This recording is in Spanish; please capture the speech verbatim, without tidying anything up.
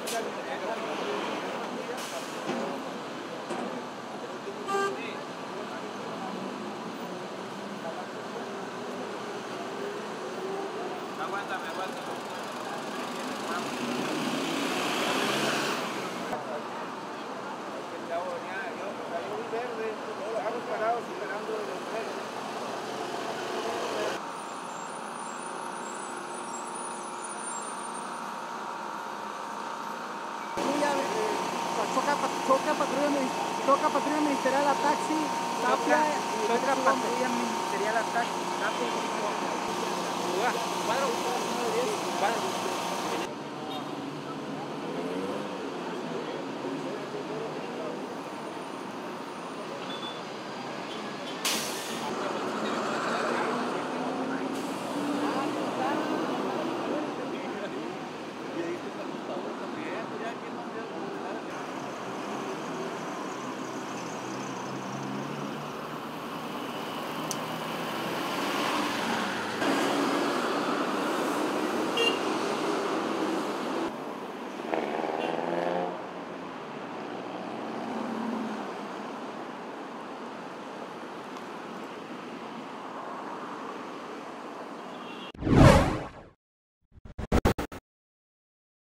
Aguántame, aguántame. Ya venía, yo, cayó un verde, todos los árboles parados esperando el tren. Choca, choca, patrulla, choca patrulla ministerial a taxi, Tapia, Choca patrulla ministerial a taxi, Tapia. Cuadro, cuadro.